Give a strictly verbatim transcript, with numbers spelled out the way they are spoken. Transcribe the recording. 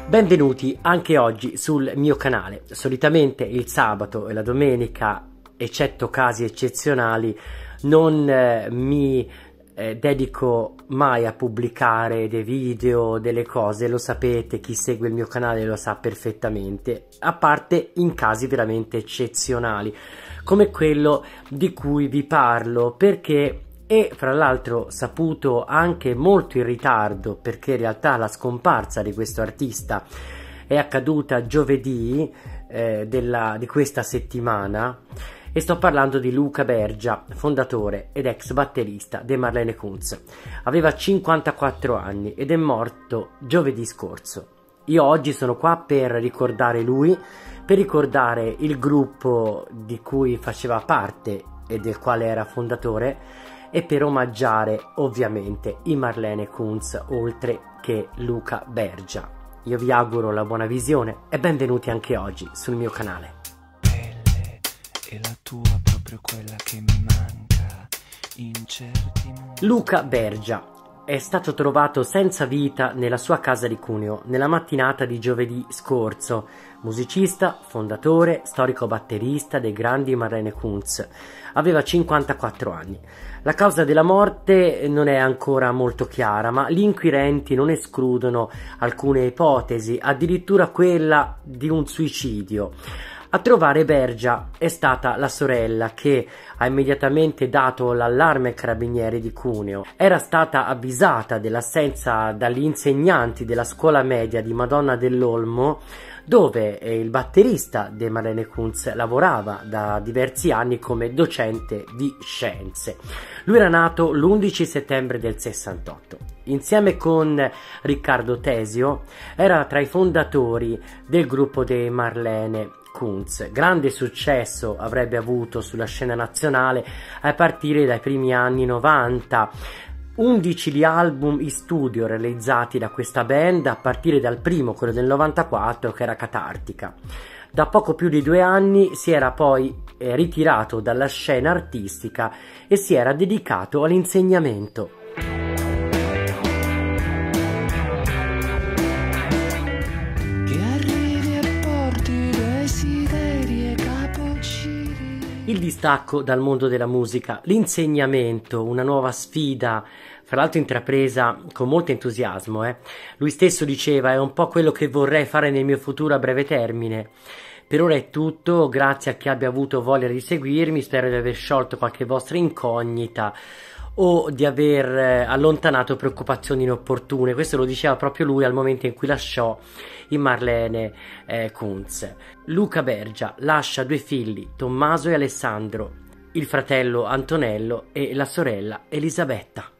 Benvenuti anche oggi sul mio canale. Solitamente il sabato e la domenica, eccetto casi eccezionali, non eh, mi eh, dedico mai a pubblicare dei video, delle cose, lo sapete, chi segue il mio canale lo sa perfettamente, a parte in casi veramente eccezionali, come quello di cui vi parlo, perché e fra l'altro saputo anche molto in ritardo, perché in realtà la scomparsa di questo artista è accaduta giovedì eh, della, di questa settimana, e sto parlando di Luca Bergia, fondatore ed ex batterista dei Marlene Kunz. Aveva cinquantaquattro anni ed è morto giovedì scorso. Io oggi sono qua per ricordare lui, per ricordare il gruppo di cui faceva parte e del quale era fondatore, e per omaggiare ovviamente i Marlene Kunz oltre che Luca Bergia. Io vi auguro la buona visione e benvenuti anche oggi sul mio canale. Pelle è la tua, proprio quella che mi manca in certi momenti. Luca Bergia è stato trovato senza vita nella sua casa di Cuneo nella mattinata di giovedì scorso. Musicista, fondatore, storico batterista dei grandi Marlene Kunz. Aveva cinquantaquattro anni. La causa della morte non è ancora molto chiara, ma gli inquirenti non escludono alcune ipotesi, addirittura quella di un suicidio. A trovare Bergia è stata la sorella, che ha immediatamente dato l'allarme ai carabinieri di Cuneo. Era stata avvisata dell'assenza dagli insegnanti della scuola media di Madonna dell'Olmo, dove il batterista dei Marlene Kunz lavorava da diversi anni come docente di scienze. Lui era nato l'undici settembre del sessantotto. Insieme con Riccardo Tesio era tra i fondatori del gruppo dei Marlene Kunz. Grande successo avrebbe avuto sulla scena nazionale a partire dai primi anni novanta. undici gli album in studio realizzati da questa band, a partire dal primo, quello del novantaquattro, che era Catartica. Da poco più di due anni si era poi eh, ritirato dalla scena artistica e si era dedicato all'insegnamento. Il distacco dal mondo della musica, l'insegnamento, una nuova sfida, fra l'altro intrapresa con molto entusiasmo. Eh. Lui stesso diceva: è un po' quello che vorrei fare nel mio futuro a breve termine. Per ora è tutto, grazie a chi abbia avuto voglia di seguirmi, spero di aver sciolto qualche vostra incognita o di aver allontanato preoccupazioni inopportune. Questo lo diceva proprio lui al momento in cui lasciò i Marlene eh, Kunz. Luca Bergia lascia due figli, Tommaso e Alessandro, il fratello Antonello e la sorella Elisabetta.